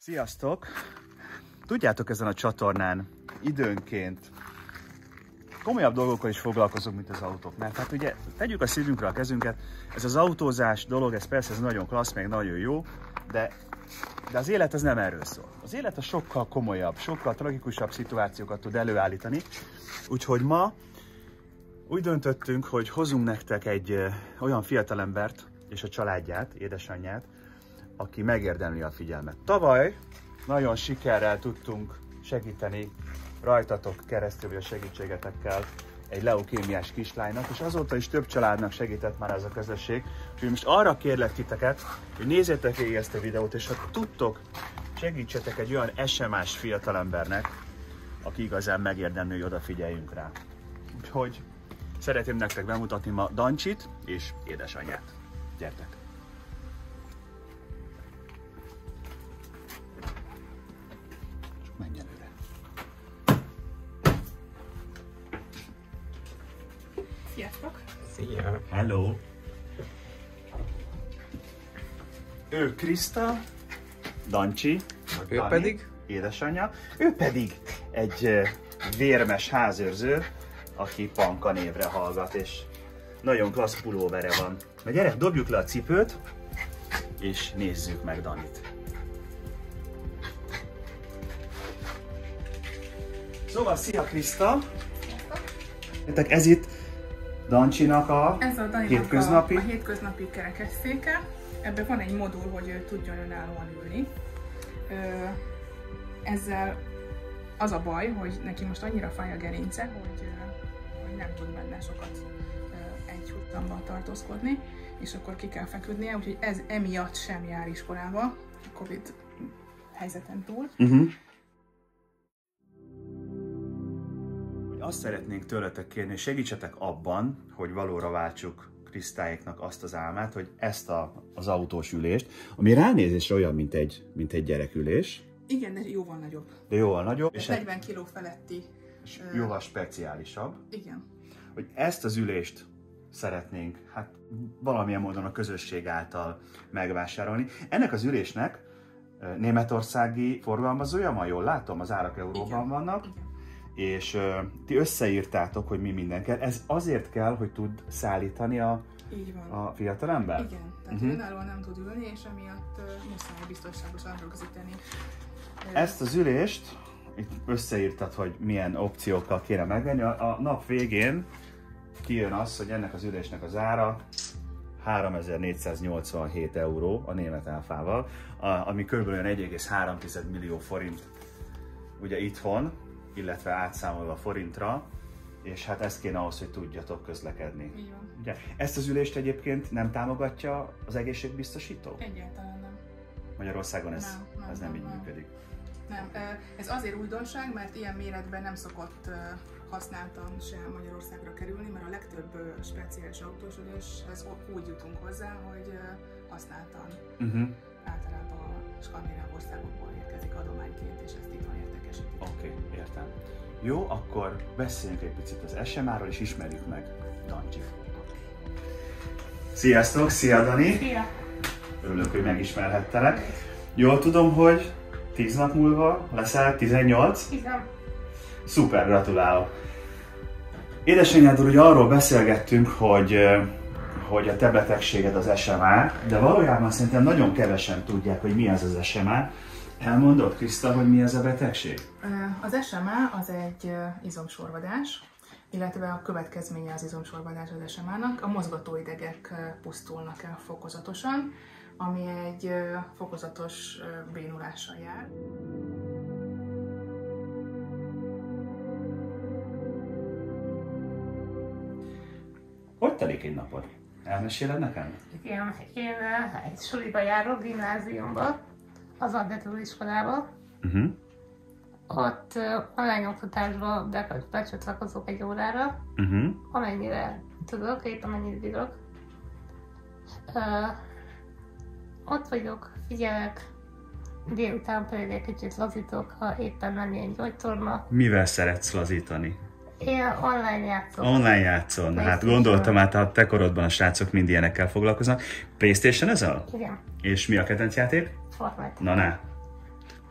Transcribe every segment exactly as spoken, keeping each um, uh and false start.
Sziasztok! Tudjátok, ezen a csatornán időnként komolyabb dolgokkal is foglalkozunk, mint az autók. Mert hát ugye tegyük a szívünkre a kezünket, ez az autózás dolog, ez persze ez nagyon klassz, meg nagyon jó, de, de az élet az nem erről szól. Az élet az sokkal komolyabb, sokkal tragikusabb szituációkat tud előállítani. Úgyhogy ma úgy döntöttünk, hogy hozunk nektek egy ö, olyan fiatalembert és a családját, édesanyját, aki megérdemli a figyelmet. Tavaly nagyon sikerrel tudtunk segíteni rajtatok keresztül, vagy a segítségetekkel egy leukémiás kislánynak, és azóta is több családnak segített már ez a közösség. Úgyhogy most arra kérlek titeket, hogy nézzétek végig ezt a videót, és ha tudtok, segítsetek egy olyan es em es fiatalembernek, aki igazán megérdemli, hogy odafigyeljünk rá. Úgyhogy szeretném nektek bemutatni ma Dancsit és édesanyját. Gyertek! Menj előre. Sziasztok! Szia! Hello! Ő Kriszta, Dancsi, Ő Dani, pedig? édesanyja, ő pedig egy uh, vérmes házőrző, aki Panka névre hallgat, és nagyon klassz pulóvere van. Na gyere, dobjuk le a cipőt, és nézzük meg Danit. Szóval, szia Kriszta! Ez itt Dancsinak a, Ez a Daninak hétköznapi. A, a hétköznapi kerekesszéke. Ebben van egy modul, hogy ő tudjon önállóan ülni. Ö, ezzel az a baj, hogy neki most annyira fáj a gerince, hogy, hogy nem tud benne sokat egy huttamban tartózkodni, és akkor ki kell feküdnie, úgyhogy ez emiatt sem jár iskolába, a Covid helyzeten túl. Uh-huh. Azt szeretnénk tőletek kérni, hogy segítsetek abban, hogy valóra váltsuk Krisztáéknak azt az álmát, hogy ezt a, az autós ülést, ami ránézésre olyan, mint egy, mint egy gyerekülés. Igen, de jóval nagyobb. De jóval nagyobb. És negyven kiló feletti. És jóval speciálisabb. Igen. Hogy ezt az ülést szeretnénk hát valamilyen módon a közösség által megvásárolni. Ennek az ülésnek németországi forgalmazója, ma jól látom, az árak euróban Igen. vannak. Igen. És uh, ti összeírtátok, hogy mi minden kell. Ez azért kell, hogy tud szállítani a, Így van. a fiatalember? Igen, tehát uh-huh. önállóan nem tud ülni, és emiatt uh, muszáj biztonságosan rögzíteni. Ezt az ülést, itt összeírtad, hogy milyen opciókkal kéne megvenni. A, a nap végén kijön az, hogy ennek az ülésnek az ára háromezer-négyszáznyolcvanhét euró a német áfával, a, ami kb. egy egész három millió forint ugye itthon, illetve átszámolva forintra, és hát ez kéne ahhoz, hogy tudjatok közlekedni. Így van. Ugye, ezt az ülést egyébként nem támogatja az egészségbiztosító? Egyáltalán nem. Magyarországon ez nem, nem, ez nem, nem így nem. működik. Nem, ez azért újdonság, mert ilyen méretben nem szokott használtan sem Magyarországra kerülni, mert a legtöbb speciális autós üléshez úgy jutunk hozzá, hogy használtan Uh-huh. általában a skandináv országokból érkezik adományként, és ezt itthon értékesítik. Oké, okay, értem. Jó, akkor beszéljünk egy picit az es em á-ról, és ismerjük meg Dancsit. Sziasztok, szia Dani! Szia! Örülök, hogy megismerhettelek. Jól tudom, hogy tíz nap múlva leszel tizennyolc? Igen. Szuper, gratulálok! Édesanyádról ugye arról beszélgettünk, hogy, hogy a te betegséged az es em á, de valójában szerintem nagyon kevesen tudják, hogy mi az az es em á. Elmondod, Kriszta, hogy mi ez a betegség? Az es em á az egy izomsorvadás, illetve a következménye az izomsorvadás az es em á-nak. A mozgatóidegek pusztulnak el fokozatosan, ami egy fokozatos bénulással jár. Hogy telik egy napod? Elmeséled nekem? Igen, én egy suliba járok, gimnáziumba, az Addetúr iskolába. Uh-huh. Ott uh, online oktatásba be, becsatlakozok egy órára, Uh-huh. amennyire tudok, épp amennyit bírok. Uh, ott vagyok, figyelek, délután pedig egy kicsit lazítok, ha éppen nem ilyen gyógytorna. Mivel szeretsz lazítani? Én online játszom. Online játszol. Hát PlayStation. gondoltam, hát a te korodban a srácok mind ilyenekkel foglalkoznak. PlayStation ezzel? Igen. És mi a kedvenc játék? Fortnite. Na, na.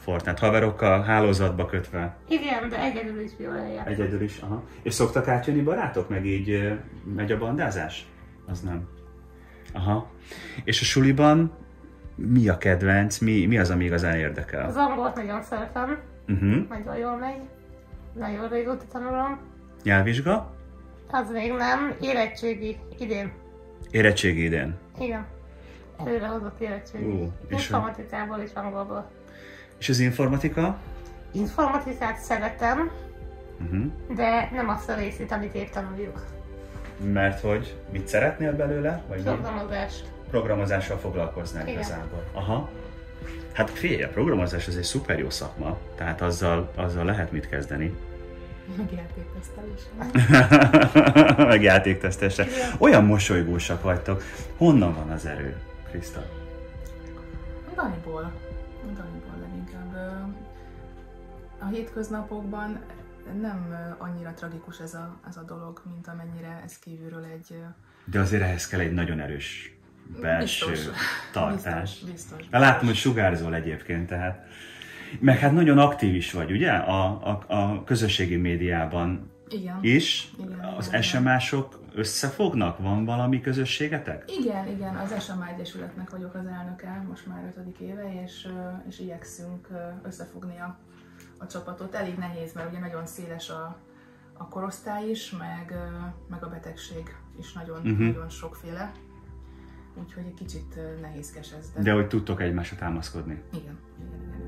Fortnite haverokkal, hálózatba kötve. Igen, de egyedül is jól eljár. Egyedül is, aha. És szoktak átjönni barátok, meg így ö, megy a bandázás? Az nem. Aha. És a suliban mi a kedvenc, mi, mi az, ami igazán érdekel? Az angolt nagyon szeretem, Uh-huh. nagyon jól megy. Nagyon régóta tanulom. Nyelvvizsga? Az még nem, érettségi idén. Érettségi idén. Igen. Előrehozott érettségi. Ú, és Informatikából és angolból. És az informatika? Informatikát szeretem, Uh-huh. de nem azt a részét, amit épp tanuljuk. Mert hogy mit szeretnél belőle? Vagy nem? Programozást. Programozással foglalkoznál Igen. igazából. Aha. Hát figyelj, a programozás az egy szuper jó szakma, tehát azzal, azzal lehet mit kezdeni. Meg játéktesztelésre. Meg játéktesztesre. Olyan mosolygósak vagytok. Honnan van az erő, Kriszta? Daniból. Daniból leginkább. Ö, A hétköznapokban nem ö, annyira tragikus ez a, ez a dolog, mint amennyire ez kívülről egy... ö, De azért ehhez kell egy nagyon erős belső Biztos. tartás. Biztos, biztos, Na, látom, hogy sugárzol egyébként, tehát. Meg hát nagyon aktív is vagy, ugye? A, a, a közösségi médiában Igen. is. Igen, Az igen, es em á-sok összefognak? Van valami közösségetek? Igen, igen, az es em á Egyesületnek vagyok az elnöke, most már ötödik éve, és, ö, és igyekszünk ö, összefogni a, a csapatot. Elég nehéz, mert ugye nagyon széles a, a korosztály is, meg, ö, meg a betegség is nagyon, Uh-huh. nagyon sokféle. Úgyhogy egy kicsit ö, nehézkes ez. De, De hogy tudtok egymásra támaszkodni. Igen, igen, igen.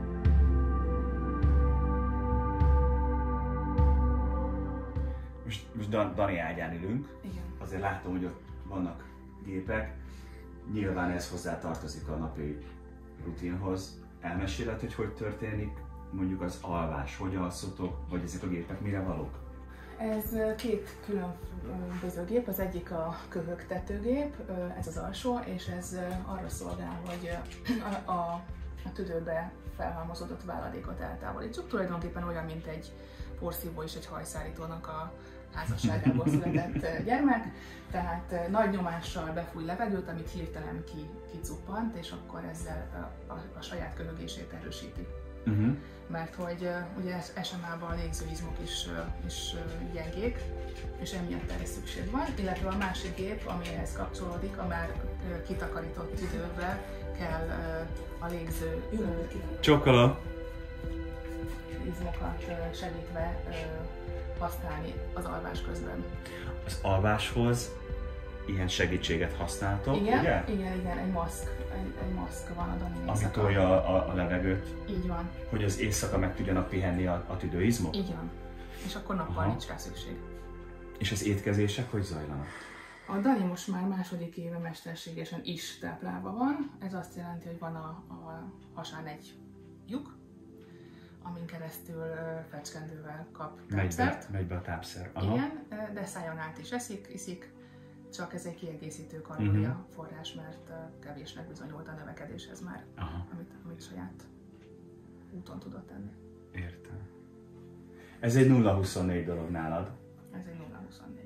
Most, most Dan- Dani ágyán ülünk, Igen. azért látom, hogy ott vannak gépek. Nyilván ez hozzá tartozik a napi rutinhoz. Elmeséled, hogy hogy történik mondjuk az alvás, hogy alszotok, vagy ezek a gépek mire valók? Ez ö, két különböző gép, az egyik a köhögtetőgép, ö, ez az alsó, és ez ö, arra szolgál, hogy ö, a, a, a tüdőbe felhalmozódott váladékot eltávolítsuk. Tulajdonképpen olyan, mint egy porszívó és egy hajszárítónak a házasságából született gyermek, tehát ö, nagy nyomással befúj levegőt, amit hirtelen ki, kicuppant, és akkor ezzel a, a, a saját köhögését erősíti. Uh-huh. Mert hogy uh, ugye es em á-ban a légzőizmok is, uh, is uh, gyengék, és emiatt erre szükség van, illetve a másik gép, ami ehhez kapcsolódik, a már uh, kitakarított tüdőbe kell uh, a légző uh, Csókolom! izmokat uh, segítve uh, használni az alvás közben. Az alváshoz ilyen segítséget használtok, Igen, ugye? igen, igen, egy maszk, egy, egy maszk van a Dani Ami éjszaka. tolja a, a levegőt, Így van, hogy az éjszaka meg tudjanak pihenni a, a tüdőizmok. így van. És akkor nappal Aha. nincs rá szükség. És az étkezések hogy zajlanak? A Dani most már második éve mesterségesen is táplálva van. Ez azt jelenti, hogy van a, a hasán egy lyuk, amin keresztül ö, fecskendővel kap Megy tápszert. be, megy be a tápszer. Aha. Igen, ö, de szájon át is eszik, iszik, csak ez egy kiegészítő kalória Mhm. forrás, mert ö, kevésnek bizonyult a növekedéshez már, Aha, amit, amit saját úton tudott tenni. értem. Ez egy nulla huszonnégy dolog nálad. Ez egy nulla huszonnégy.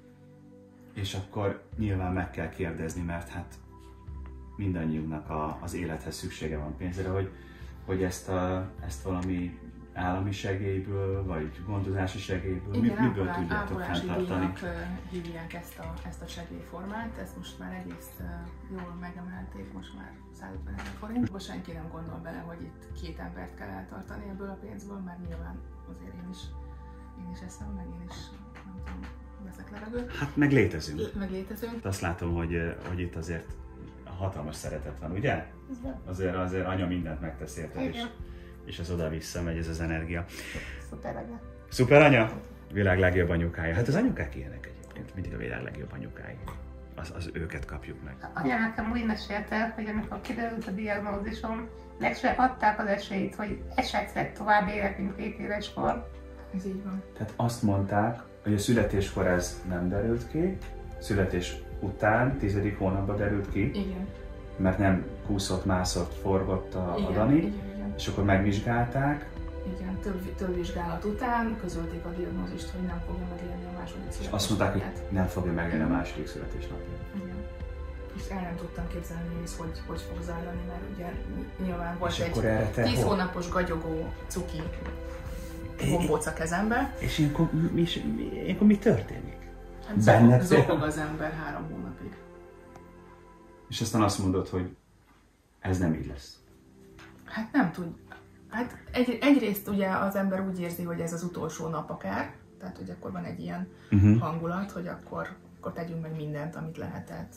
És akkor nyilván meg kell kérdezni, mert hát mindannyiunknak a, az élethez szüksége van pénzre, hogy, hogy ezt, a, ezt valami állami segélyből, vagy gondozási segélyből, Igen, mi, miből ápolás- tudjátok ápolási fenntartani? díjnak ö, hívják ezt a, ezt a segélyformát, ezt most már egész ö, jól megemelték, most már százötven ezer forint. Most senki nem gondol bele, hogy itt két embert kell eltartani ebből a pénzből, mert nyilván azért én is, én is eszem, meg én is nem tudom, veszek levegőt, Hát meg létezünk. meg létezünk. Azt látom, hogy, hogy itt azért hatalmas szeretet van, ugye? Igen. Azért, azért anya mindent megtesz érted, és, Igen. és ez oda-vissza megy, ez az energia. Szuper anya. Szuper anya? Világ legjobb anyukája. Hát az anyukák ilyenek egyébként, mindig a világ legjobb anyukái. Az, az őket kapjuk meg. Anya nekem úgy mesélte, hogy amikor kiderült a diagnózisom, meg se adták az esélyt, hogy esetleg tovább élek, mint két éves kor. Ez így van. Tehát azt mondták, hogy a születéskor ez nem derült ki, születés után, tizedik hónapban derült ki, Igen. mert nem kúszott, mászott, forgott a, a Igen, Dani, igen, igen. és akkor megvizsgálták, Igen, több, több vizsgálat után közölték a diagnózist, hogy nem fogja megélni a második és születésnapját. azt mondták, hogy nem fogja megélni a második születésnapját. Igen. és el nem tudtam képzelni, hogy ez hogy, hogy fog zajlani, mert ugye nyilván volt és egy tíz hol? hónapos gagyogó cuki gombóc a kezembe. És ilyenkor mi, mi, ilyenkor mi történik? Hát zokog, zokog az ember három hónapig. És aztán azt mondod, hogy ez nem így lesz. Hát nem tud. Hát egy, egyrészt ugye az ember úgy érzi, hogy ez az utolsó nap akár, tehát hogy akkor van egy ilyen uh-huh. hangulat, hogy akkor, akkor tegyünk meg mindent, amit lehetett.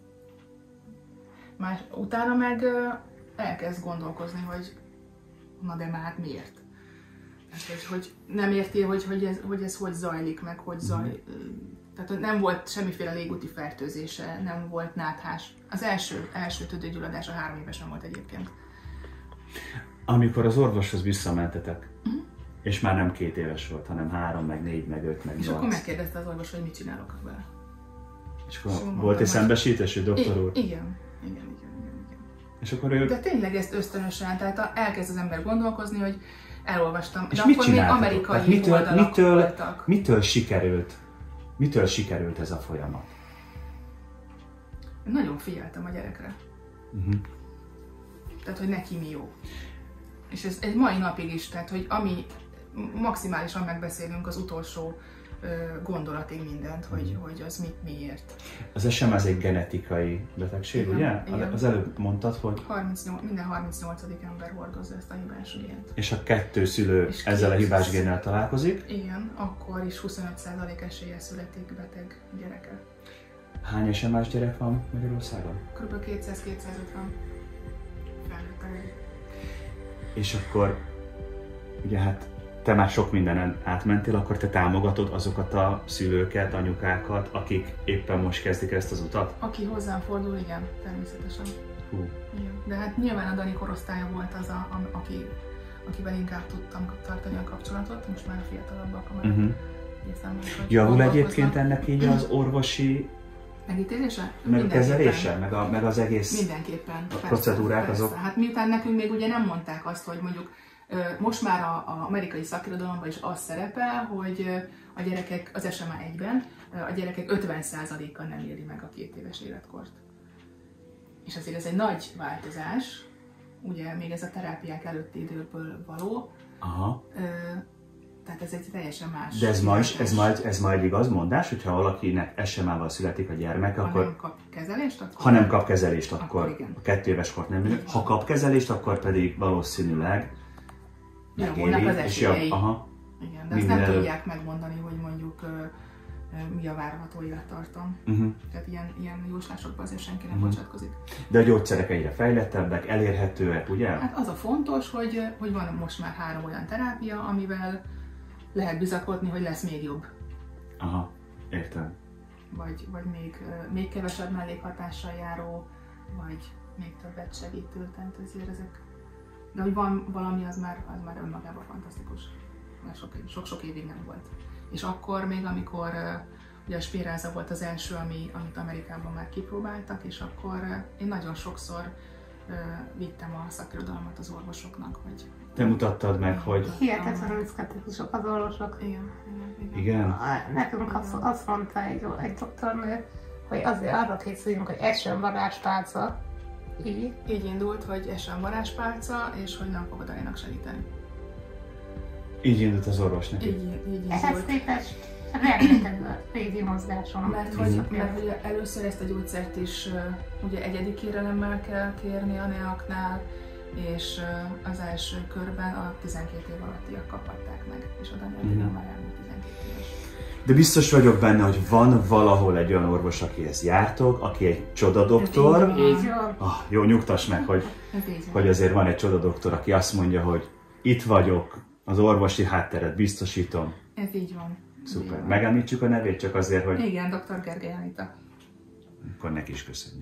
Más, utána meg elkezd gondolkozni, hogy na de már miért? Tehát, hogy, hogy nem érti, hogy, hogy, ez, hogy ez hogy zajlik, meg hogy zaj... Tehát nem volt semmiféle légúti fertőzése, nem volt náthás. Az első, első tüdőgyulladás a három évesen volt egyébként. Amikor az orvoshoz visszamentetek, uh-huh. és már nem két éves volt, hanem három, meg négy, meg öt, meg és nyolc. akkor megkérdezte az orvos, hogy mit csinálok vele. És akkor és volt egy szembesítésű, doktor úr? Igen, igen, igen, igen, igen. És akkor ő... De tényleg ezt ösztönösen, tehát elkezd az ember gondolkozni, hogy elolvastam. És de mit akkor még csináltatok? amerikai mitől, oldalak mitől, voltak. mitől sikerült? Mitől sikerült ez a folyamat? Nagyon figyeltem a gyerekre. Uh-huh. Tehát, hogy neki mi jó. És ez egy mai napig is, tehát, hogy ami maximálisan megbeszélünk az utolsó ö, gondolatig mindent, hogy, uh-huh. hogy az mit, miért. Az es em ez egy genetikai betegség, igen, ugye? Igen. Az előbb mondtad, hogy... harmincnyolc, minden harmincnyolcadik ember hordozza ezt a hibás gént. És a kettő szülő ezzel a hibás génnel találkozik? Igen, akkor is huszonöt százalék eséllyel születik beteg gyereke. Hány es em es gyerek van Magyarországon? Kb. kétszáz-kétszázötven felnőttek. És akkor, ugye hát te már sok mindenen átmentél, akkor te támogatod azokat a szülőket, anyukákat, akik éppen most kezdik ezt az utat? Aki hozzám fordul, igen, természetesen. Hú. Igen. De hát nyilván a Dani korosztálya volt az, a, a, aki, akivel inkább tudtam tartani a kapcsolatot, most már a fiatalabbak, amelyek uh-huh. egészen javul egyébként ennek így az orvosi megítélése? Meg kezelése, meg, a, meg az egész mindenképpen, a persze, procedúrák persze. azok? Hát miután nekünk még ugye nem mondták azt, hogy mondjuk most már a, a amerikai szakirodalomban is az szerepel, hogy a gyerekek az es em á egyben a gyerekek ötven százaléka nem éri meg a két éves életkort. És azért ez egy nagy változás, ugye még ez a terápiák előtti időből való. Aha. Tehát ez egy teljesen más. De ez majd, ez majd, ez majd igaz mondás, hogyha valakinek es em á-val születik a gyermek, ha akkor... nem kap kezelést, akkor... Ha nem kap kezelést, akkor, akkor igen. A kettő éves kort nem éri. Ha kap kezelést, akkor pedig valószínűleg javulnak az esélyei. Aha. Igen, de azt nem tudják megmondani, hogy mondjuk uh, uh, mi a várható élettartam. Uh-huh. Tehát ilyen, ilyen jóslásokban azért senki nem uh-huh. bocsátkozik. De a gyógyszerek egyre fejlettebbek, elérhetőek, ugye? Hát az a fontos, hogy, hogy van most már három olyan terápia, amivel lehet bizakodni, hogy lesz még jobb. Aha, értem. Vagy, vagy még, uh, még kevesebb mellékhatással járó, vagy még többet segítő, tehát ezért ezek. De hogy van valami, az már, az már önmagában fantasztikus. Mert sok-sok évig nem volt. És akkor még, amikor uh, ugye a spéráza volt az első, ami, amit Amerikában már kipróbáltak, és akkor uh, én nagyon sokszor uh, vittem a szakirodalmat az orvosoknak, hogy... Te mutattad meg, hogy... Hihetetlenül szkeptikusok az orvosok. Igen, igen, igen. Igen? Nekünk azt, azt mondta egy, egy doktornő, hogy azért arra készüljünk, hogy esön varázspálca. Így. Így indult, hogy esön varázspálca, és hogy nem fogod Daninak segíteni. Így indult az orvos neki? Így, így indult. Ehhez képest rengeteg a régi mozgáson. Mert hogy, mert hogy először ezt a gyógyszert is uh, ugye egyedi kérelemmel kell kérni a neaknál, és uh, az első körben a tizenkét év alattiak kaphatták meg, és a Dani mm. már elmúlt tizenkét éves. De biztos vagyok benne, hogy van valahol egy olyan orvos, akihez jártok, aki egy csodadoktor. Ah, jó, nyugtass meg, hogy, hogy azért van egy csodadoktor, aki azt mondja, hogy itt vagyok, az orvosi hátteret biztosítom. Ez így van. Szuper. Így van. Megemlítsük a nevét csak azért, hogy... Igen, doktor Gergely Anita. Akkor neki is köszönjük.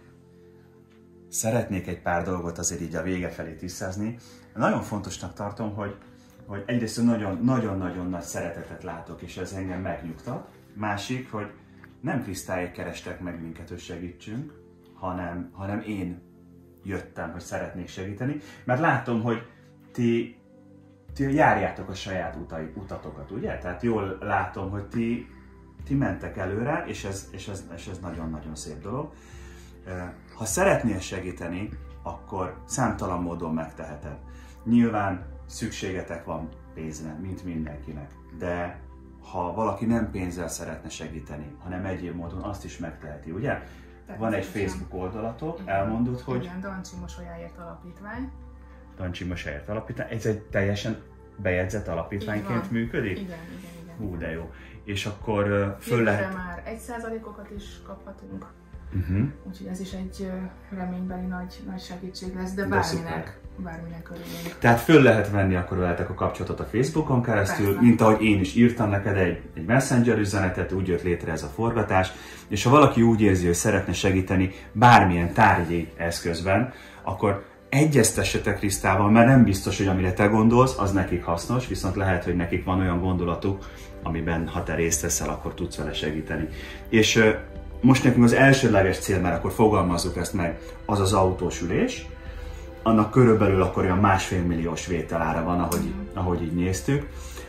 Szeretnék egy pár dolgot azért így a vége felé tisztázni. Nagyon fontosnak tartom, hogy hogy egyrészt nagyon-nagyon nagy szeretetet látok, és ez engem megnyugtat. Másik, hogy nem Krisztályék kerestek meg minket, hogy segítsünk, hanem, hanem én jöttem, hogy szeretnék segíteni. Mert látom, hogy ti, ti járjátok a saját utai, utatokat, ugye? Tehát jól látom, hogy ti, ti mentek előre, és ez, és ez, és ez nagyon-nagyon szép dolog. Ha szeretnél segíteni, akkor számtalan módon megteheted. Nyilván szükségetek van pénzre, mint mindenkinek, de ha valaki nem pénzzel szeretne segíteni, hanem egyéb módon, azt is megteheti, ugye? Van egy Facebook oldalatok, igen, elmondod, hogy... Igen, Dancsi Mosolyáért Alapítvány. Dancsi Mosolyáért Alapítvány. Ez egy teljesen bejegyzett alapítványként működik? Igen, igen, igen. Hú, de jó. És akkor föl lehet... már egy százalékokat is kaphatunk. Uh-huh. Úgyhogy ez is egy reménybeli nagy, nagy segítség lesz, de, de bárminek, bárminek örülünk. Tehát föl lehet venni akkor veletek a kapcsolatot a Facebookon keresztül, persze, mint ahogy én is írtam neked egy, egy Messenger üzenetet, úgy jött létre ez a forgatás, és ha valaki úgy érzi, hogy szeretne segíteni bármilyen tárgyi eszközben, akkor egyeztessetek Krisztával, mert nem biztos, hogy amire te gondolsz, az nekik hasznos, viszont lehet, hogy nekik van olyan gondolatuk, amiben ha te részt veszel, akkor tudsz vele segíteni. És most nekünk az elsődleges cél, mert akkor fogalmazzuk ezt meg, az az autós ülés. Annak körülbelül akkor olyan másfél milliós vételára van, ahogy, ahogy így néztük.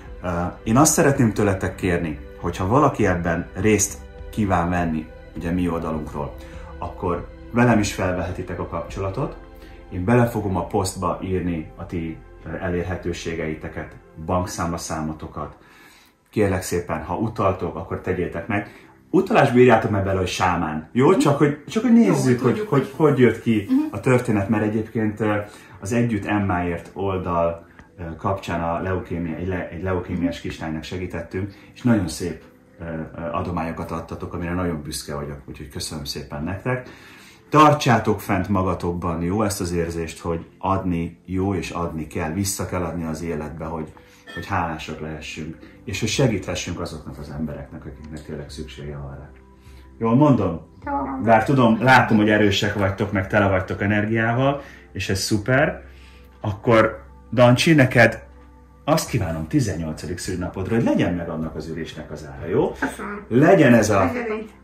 Én azt szeretném tőletek kérni, hogyha valaki ebben részt kíván venni, ugye mi oldalunkról, akkor velem is felvehetitek a kapcsolatot. Én bele fogom a posztba írni a ti elérhetőségeiteket, bankszámla számotokat. Kérlek szépen, ha utaltok, akkor tegyétek meg. Utalásba írjátok meg bele, hogy sámán. Jó? Csak hogy, csak hogy nézzük, jó, hogy, hogy, hogy hogy jött ki a történet, mert egyébként az Együtt Emmáért oldal kapcsán a leukémia, egy, le, egy leukémiás kislánynak segítettünk, és nagyon szép adományokat adtatok, amire nagyon büszke vagyok, úgyhogy köszönöm szépen nektek. Tartsátok fent magatokban, jó, ezt az érzést, hogy adni jó, és adni kell, vissza kell adni az életbe, hogy, hogy hálásak lehessünk, és hogy segíthessünk azoknak az embereknek, akiknek tényleg szüksége van rá. Jól mondom? Bár tudom, látom, hogy erősek vagytok, meg tele vagytok energiával, és ez szuper. Akkor, Dancsi, neked azt kívánom tizennyolcadik szülinapodra, hogy legyen meg annak az ülésnek az ára, jó? Legyen ez a...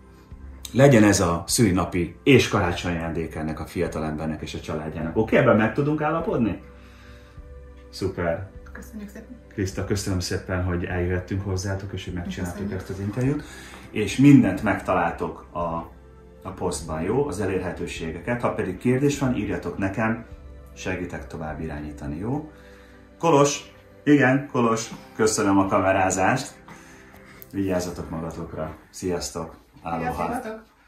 Legyen ez a szülinapi és karácsonyi ajándék ennek a fiatalembernek és a családjának. Oké, ebben meg tudunk állapodni? Szuper. Köszönjük szépen. Kriszta, köszönöm szépen, hogy eljöhettünk hozzátok, és hogy megcsináltuk ezt az interjút. És mindent megtaláltok a, a posztban, jó? Az elérhetőségeket. Ha pedig kérdés van, írjatok nekem, segítek tovább irányítani, jó? Kolos, igen, Kolos, köszönöm a kamerázást. Vigyázzatok magatokra. Sziasztok! Aloha!